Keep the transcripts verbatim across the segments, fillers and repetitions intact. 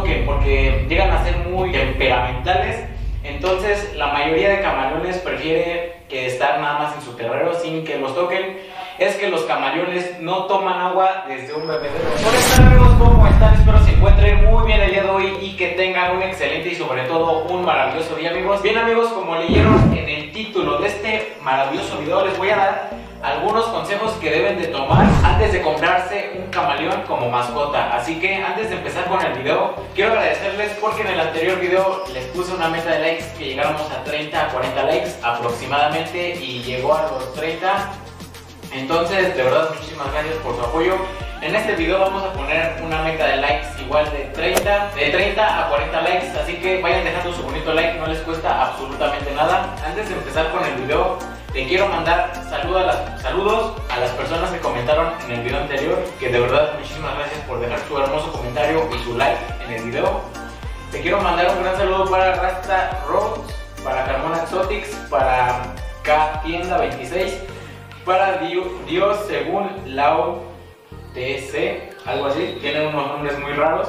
toquen porque llegan a ser muy temperamentales. Entonces la mayoría de camaleones prefiere que estar nada más en su terrero sin que los toquen. Es que los camaleones no toman agua desde un bebedero. Hola amigos, ¿cómo están? Espero se encuentren muy bien el día de hoy y que tengan un excelente y sobre todo un maravilloso día, amigos. Bien amigos, como leyeron en el título de este maravilloso video, les voy a dar algunos consejos que deben de tomar antes de comprarse un camaleón como mascota. Así que antes de empezar con el video, quiero agradecerles porque en el anterior video les puse una meta de likes que llegáramos a treinta a cuarenta likes aproximadamente y llegó a los treinta. Entonces, de verdad, muchísimas gracias por su apoyo. En este video vamos a poner una meta de likes igual de treinta, de treinta a cuarenta likes, así que vayan dejando su bonito like, no les cuesta absolutamente nada. Antes de empezar con el video, te quiero mandar saludos a, las, saludos a las personas que comentaron en el video anterior, que de verdad muchísimas gracias por dejar su hermoso comentario y su like en el video. Te quiero mandar un gran saludo para Rasta Rhodes, para Carmona Exotics, para K Tienda veintiséis, para Dios según Lao T C, algo así, tienen unos nombres muy raros,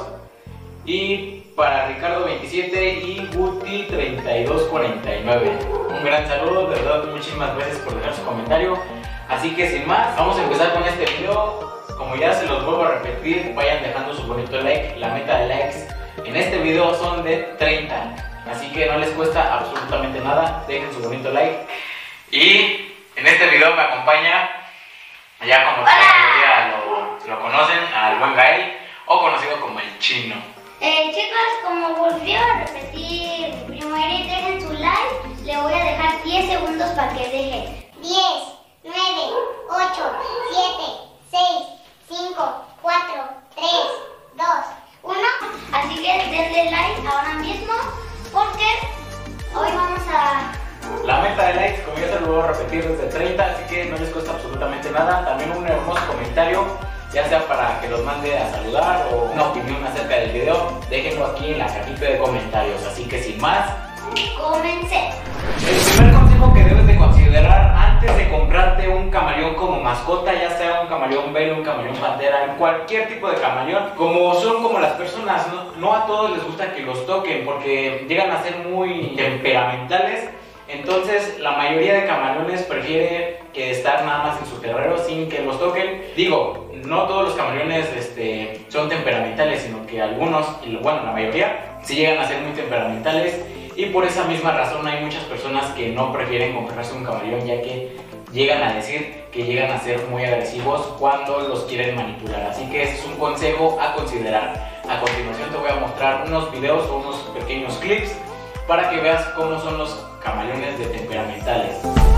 y para Ricardo veintisiete y Guti treinta y dos cuarenta y nueve. Un gran saludo, de verdad muchísimas gracias por dejar su comentario. Así que sin más, vamos a empezar con este video. Como ya se los vuelvo a repetir, vayan dejando su bonito like. La meta de likes en este video son de treinta, así que no les cuesta absolutamente nada. Dejen su bonito like. Y en este video me acompaña, ya como la mayoría lo, lo conocen, al buen Gael, o conocido como el Chino. Eh, chicos, como volvió a repetir mi primero y dejen su like, le voy a dejar diez segundos para que dejen. diez, nueve, ocho, siete, seis, cinco, cuatro, tres, dos, uno. Así que denle like ahora mismo porque hoy vamos a... La meta de likes, como ya se lo voy a repetir, es de treinta, así que no les cuesta absolutamente nada. También un hermoso comentario, ya sea para que los mande a saludar o una opinión acerca del video, déjenlo aquí en la cajita de comentarios. Así que sin más, comencemos. El primer consejo que debes de considerar antes de comprarte un camaleón como mascota, ya sea un camaleón belo, un camaleón pantera, cualquier tipo de camaleón, como son como las personas, no, no a todos les gusta que los toquen porque llegan a ser muy temperamentales. Entonces la mayoría de camaleones prefiere que estar nada más en su terrero sin que los toquen. Digo, no todos los camaleones este, son temperamentales, sino que algunos, y bueno, la mayoría, sí llegan a ser muy temperamentales. Y por esa misma razón hay muchas personas que no prefieren comprarse un camaleón, ya que llegan a decir que llegan a ser muy agresivos cuando los quieren manipular. Así que ese es un consejo a considerar. A continuación te voy a mostrar unos videos o unos pequeños clips para que veas cómo son los camaleones de temperamentales.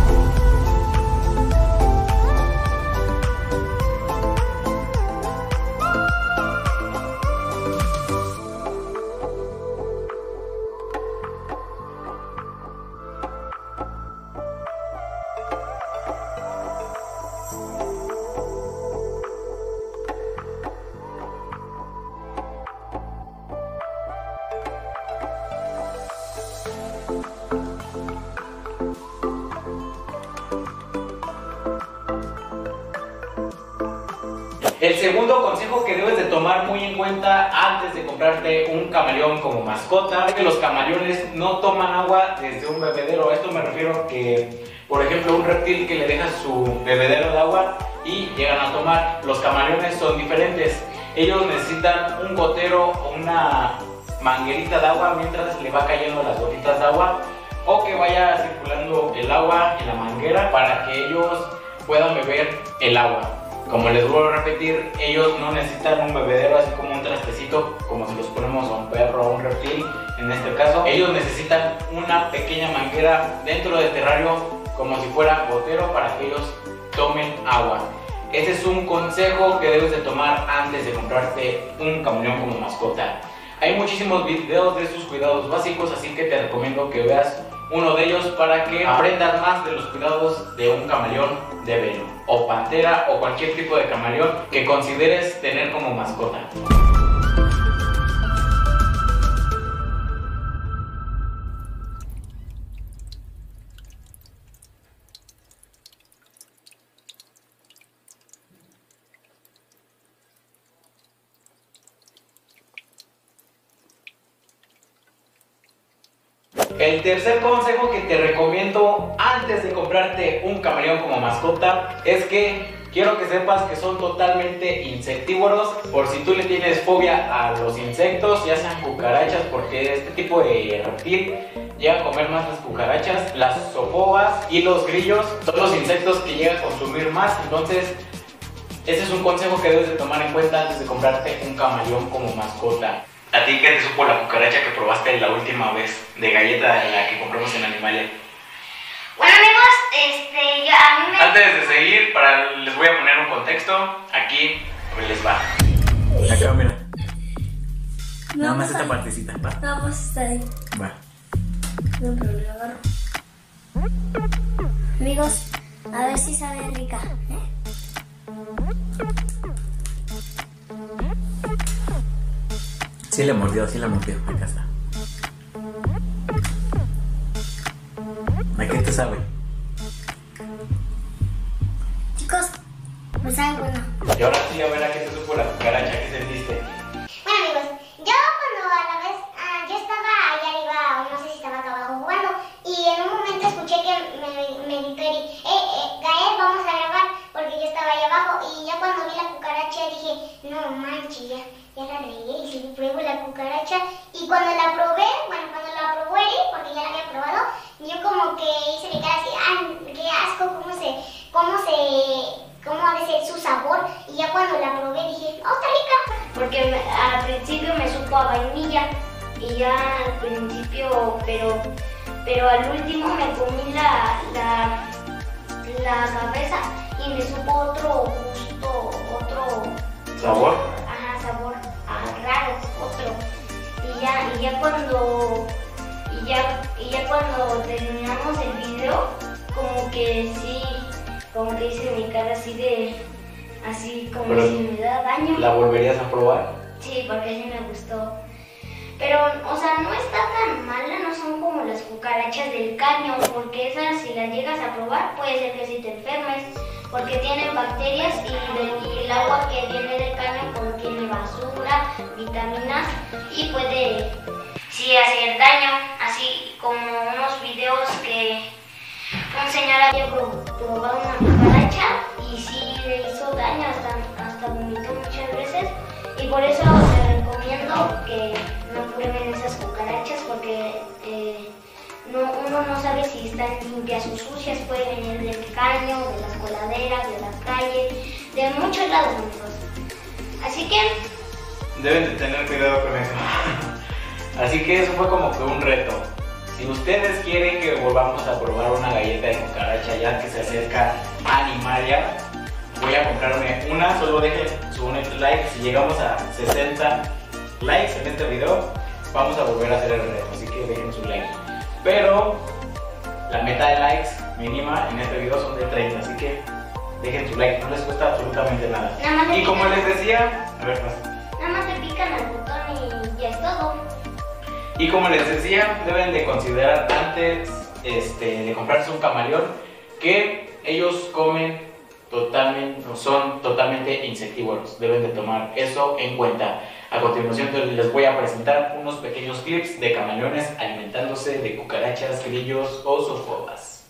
El segundo consejo que debes de tomar muy en cuenta antes de comprarte un camaleón como mascota es que los camaleones no toman agua desde un bebedero. A esto me refiero a que, por ejemplo, un reptil que le dejas su bebedero de agua y llegan a tomar. Los camaleones son diferentes. Ellos necesitan un gotero o una manguerita de agua mientras le va cayendo las gotitas de agua, o que vaya circulando el agua en la manguera para que ellos puedan beber el agua. Como les vuelvo a repetir, ellos no necesitan un bebedero así como un trastecito, como si los ponemos a un perro o a un reptil. En este caso, ellos necesitan una pequeña manguera dentro del terrario, como si fuera gotero, para que ellos tomen agua. Ese es un consejo que debes de tomar antes de comprarte un camaleón como mascota. Hay muchísimos videos de sus cuidados básicos, así que te recomiendo que veas uno de ellos para que aprendas más de los cuidados de un camaleón de velo o pantera o cualquier tipo de camaleón que consideres tener como mascota. El tercer consejo que te recomiendo antes de comprarte un camaleón como mascota es que quiero que sepas que son totalmente insectívoros. Por si tú le tienes fobia a los insectos, ya sean cucarachas, porque este tipo de reptil llega a comer más las cucarachas, las zoofobias y los grillos son los insectos que llega a consumir más. Entonces ese es un consejo que debes de tomar en cuenta antes de comprarte un camaleón como mascota. ¿A ti qué te supo la cucaracha que probaste la última vez de galleta la que compramos en Animalia? Bueno amigos, este, yo a mí me... Antes de seguir, para, les voy a poner un contexto. Aquí les va. Acá, mira. No, Nada más pues esta ahí. partecita, va. No, pues está ahí. Va. No, pero lo agarro. Amigos, a ver si sabe rica, ¿eh? Sí le mordió, sí le mordió. Acá está. ¿A qué te sabe? Chicos, me sabe bueno. Y ahora sí, a ver a qué te supo la cucaracha, ¿qué sentiste? Bueno amigos, yo cuando a la vez, ah, yo estaba allá arriba, o no sé si estaba acá abajo jugando, y en un momento escuché que me, me gritó Eri, eh, eh, Gael, vamos a grabar, porque yo estaba allá abajo, y ya cuando vi la cucaracha dije, no manches, ya, ya la regué, y si pruebo la cucaracha, y cuando la probé, bueno, cuando la probó Eri, porque ya la había probado, yo como que hice mi cara así, ay, qué asco, cómo se, cómo se, cómo ha de ser su sabor, y ya cuando la probé dije, oh, está rica. Porque me- al principio me supo a vainilla y ya al principio, pero, pero al último me comí la, la, la cabeza y me supo otro gusto, otro ¿Sabor? Ajá, sabor ah, raro, otro. Y ya, y ya cuando, y ya, y ya cuando terminamos el video, como que sí, como que hice mi cara así de, así como Pero, si me da daño. ¿la volverías a probar? Sí, porque sí me gustó. Pero, o sea, no está tan mala, no son como las cucarachas del caño, porque esas si las llegas a probar puede ser que sí te enfermes, porque tienen bacterias y, del- y el agua que viene del caño contiene basura, vitaminas y puede sí hacer daño, así como unos videos que un señor había pro- probado una cucaracha y sí le hizo daño, hasta, hasta vomitó muchas veces. Y por eso les recomiendo que no prueben esas cucarachas porque eh, no, uno no sabe si están limpias o sucias, puede venir del caño, de las coladeras, de la calle, de muchos lados, amigos. Así que, Deben de tener cuidado con eso. Así que eso fue como que un reto. Si ustedes quieren que volvamos a probar una galleta de cucaracha ya que se acerca a Animalia, voy a comprarme una. Solo dejen su bonito like. Si llegamos a sesenta likes en este video, vamos a volver a hacer el reto. Así que dejen su like. Pero la meta de likes mínima en este video son de treinta. Así que dejen su like. No les cuesta absolutamente nada. Nada más le Y como pican. les decía, a ver, pasa. nada más te pican al botón y ya es todo. Y como les decía, deben de considerar antes este, de comprarse un camaleón que ellos comen totalmente, son totalmente insectívoros. Deben de tomar eso en cuenta. A continuación les voy a presentar unos pequeños clips de camaleones alimentándose de cucarachas, grillos o zoofobias.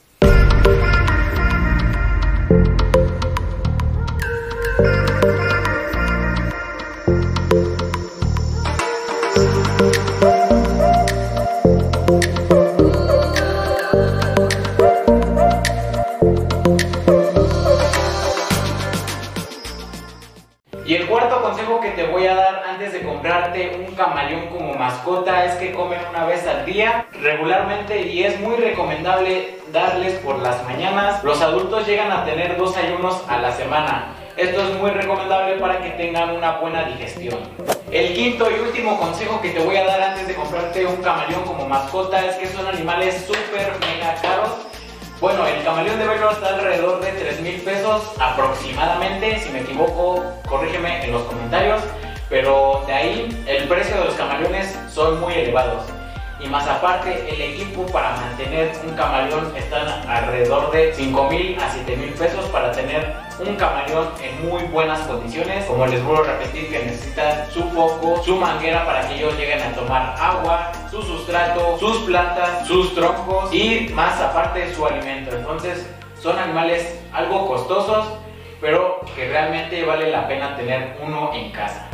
Y el cuarto consejo que te voy a dar antes de comprarte un camaleón como mascota es que comen una vez al día regularmente y es muy recomendable darles por las mañanas. Los adultos llegan a tener dos ayunos a la semana. Esto es muy recomendable para que tengan una buena digestión. El quinto y último consejo que te voy a dar antes de comprarte un camaleón como mascota es que son animales súper mega caros. Bueno, el camaleón de Baylor está alrededor de tres mil pesos aproximadamente. Si me equivoco, corrígeme en los comentarios. Pero de ahí el precio de los camaleones son muy elevados. y más aparte el equipo para mantener un camaleón están alrededor de cinco mil a siete mil pesos para tener un camaleón en muy buenas condiciones. Como les vuelvo a repetir, que necesitan su foco, su manguera para que ellos lleguen a tomar agua, su sustrato, sus plantas, sus troncos y más aparte su alimento. Entonces son animales algo costosos, pero que realmente vale la pena tener uno en casa.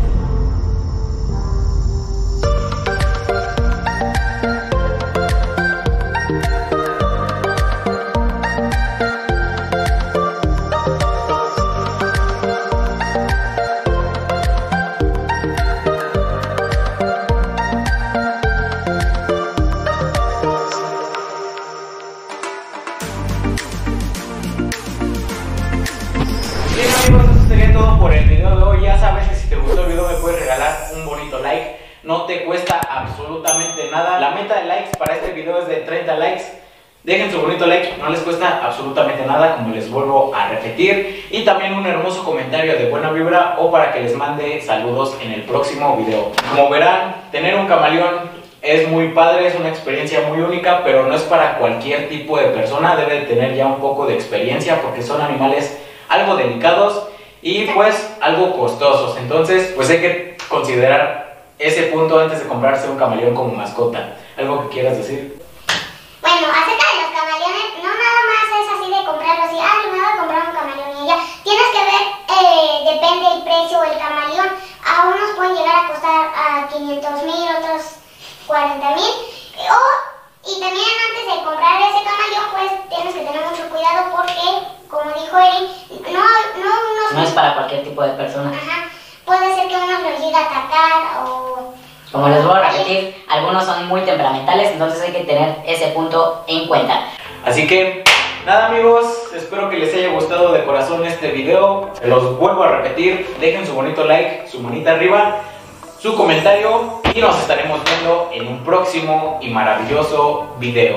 Bien amigos, eso sería todo por el video de hoy. Ya sabes que si te gustó el video me puedes regalar un bonito like. No te cuesta absolutamente nada. La meta de likes para este video es de treinta likes. Dejen su bonito like, no les cuesta absolutamente nada, como les vuelvo a repetir. Y también un hermoso comentario de buena vibra o para que les mande saludos en el próximo video. Como verán, tener un camaleón es muy padre, es una experiencia muy única, pero no es para cualquier tipo de persona. Debe de tener ya un poco de experiencia porque son animales algo delicados y pues algo costosos. Entonces pues hay que considerar ese punto antes de comprarse un camaleón como mascota. ¿Algo que quieras decir? Bueno, acerca de los camaleones, no nada más es así de comprarlos y, ay, me voy a comprar un camaleón y ya. Tienes que ver, eh, depende del precio del camaleón. A unos pueden llegar a costar a quinientos mil, otros cuarenta mil. O, y también antes de comprar ese camaleón, pues tienes que tener mucho cuidado porque, como dijo Eri, no, no, unos... No es para cualquier tipo de persona. Ajá, puede ser que uno los llegue a atacar o... Como les voy a repetir, algunos son muy temperamentales, entonces hay que tener ese punto en cuenta. Así que, nada amigos, espero que les haya gustado de corazón este video. Los vuelvo a repetir, dejen su bonito like, su manita arriba, su comentario y nos estaremos viendo en un próximo y maravilloso video.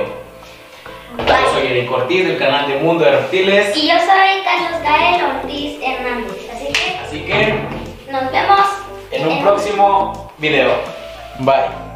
Yo soy Eric Ortiz del canal de Mundo de Reptiles. Y yo soy Carlos Gael Ortiz Hernández, así que Así que nos vemos en un próximo video. Bye.